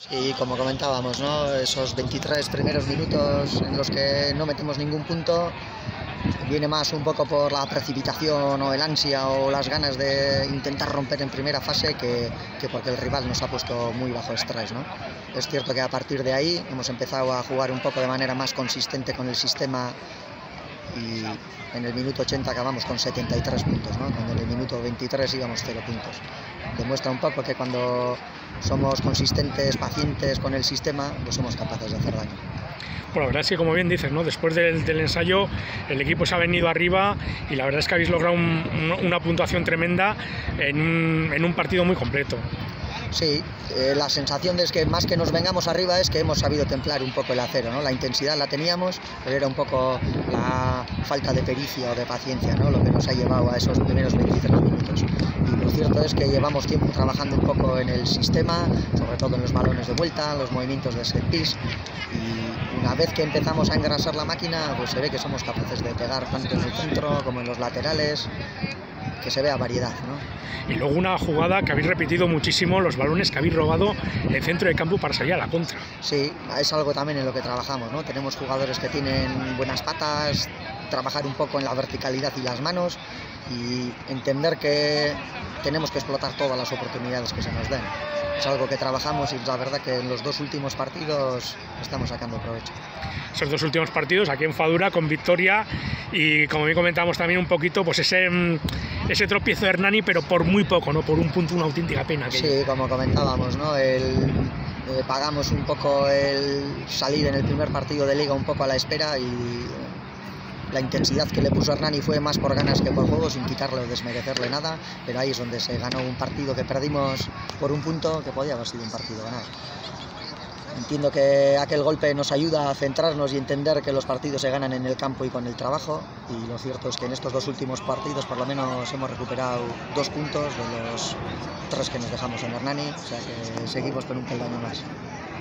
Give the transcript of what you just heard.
Sí, como comentábamos, ¿no? Esos 23 primeros minutos en los que no metemos ningún punto viene más un poco por la precipitación o el ansia o las ganas de intentar romper en primera fase que porque el rival nos ha puesto muy bajo estrés, ¿no? Es cierto que a partir de ahí hemos empezado a jugar un poco de manera más consistente con el sistema y en el minuto 80 acabamos con 73 puntos, ¿no? Cuando en el minuto 23 íbamos 0 puntos. Demuestra un poco que cuando somos consistentes, pacientes con el sistema, pues somos capaces de hacer daño. Bueno, la verdad es que, como bien dices, ¿no? Después del ensayo el equipo se ha venido arriba y la verdad es que habéis logrado una puntuación tremenda en un partido muy completo. Sí, la sensación es que más que nos vengamos arriba es que hemos sabido templar un poco el acero, ¿no? La intensidad la teníamos, pero era un poco la falta de pericia o de paciencia, ¿no? Lo que nos ha llevado a esos primeros 23 minutos. Y lo cierto es que llevamos tiempo trabajando un poco en el sistema, sobre todo en los balones de vuelta, los movimientos de set piece, y una vez que empezamos a engrasar la máquina, pues se ve que somos capaces de pegar tanto en el centro como en los laterales, que se vea variedad, ¿no? Y luego una jugada que habéis repetido muchísimo, los balones que habéis robado en el centro de campo para salir a la contra. Sí, es algo también en lo que trabajamos, ¿no? Tenemos jugadores que tienen buenas patas, trabajar un poco en la verticalidad y las manos y entender que tenemos que explotar todas las oportunidades que se nos den. Es algo que trabajamos y la verdad que en los dos últimos partidos estamos sacando provecho. Esos dos últimos partidos aquí en Fadura con victoria y, como bien comentamos también un poquito, pues ese tropiezo de Hernani, pero por muy poco, ¿no? Por un punto, una auténtica pena. Sí, como comentábamos, ¿no? Pagamos un poco el salir en el primer partido de Liga un poco a la espera y la intensidad que le puso Hernani fue más por ganas que por juego, sin quitarle o desmerecerle nada, pero ahí es donde se ganó un partido que perdimos por un punto que podía haber sido un partido ganado. Entiendo que aquel golpe nos ayuda a centrarnos y entender que los partidos se ganan en el campo y con el trabajo, y lo cierto es que en estos dos últimos partidos por lo menos hemos recuperado 2 puntos de los 3 que nos dejamos en Hernani, o sea que seguimos con un peldaño más.